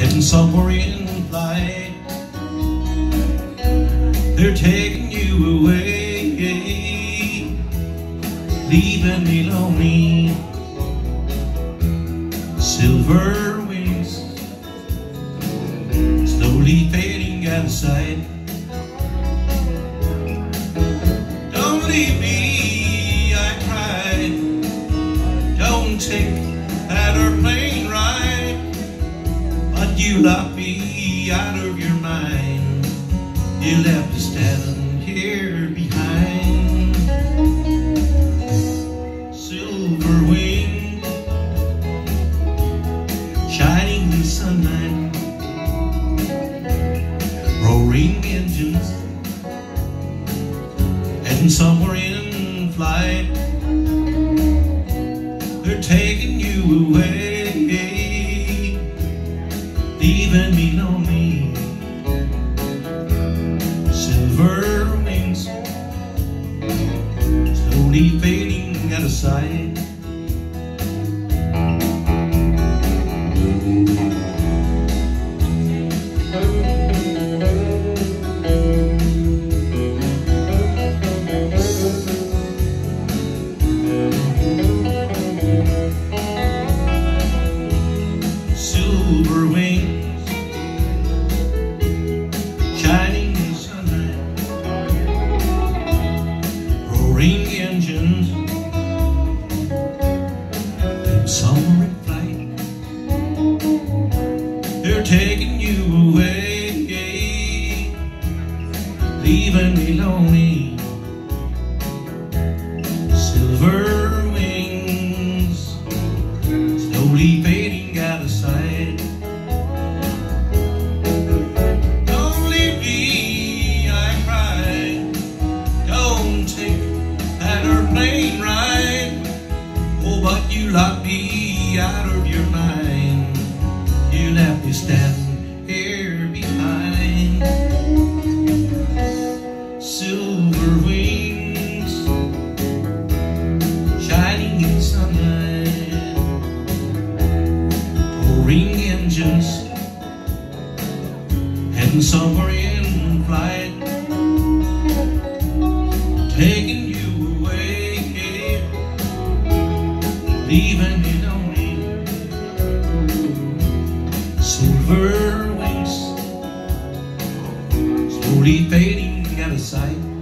heading somewhere in flight. They're taking you away, leaving me lonely. Silver wings slowly fading out of sight. Don't leave me, I cried. Don't take that airplane ride. But you locked me out of your mind. You left me standing here behind. Silver wings shining in the sunlight, roaring engines heading somewhere in flight. They're taking you away, leaving me lonely. Silver wings slowly fading out of sight. Silver wings shining in the sunlight, roaring engines in summer in flight. They're taking you away, leaving me lonely. Silver wings slowly fading out of sight. Don't leave me, I cried. Don't take that airplane ride. Oh, but you locked me out of your mind. You left me standing here behind. Silver wings shining in the sunlight, roaring engines heading somewhere in flight. Taking you away, leaving me lonely. Silver wings slowly fading out of sight.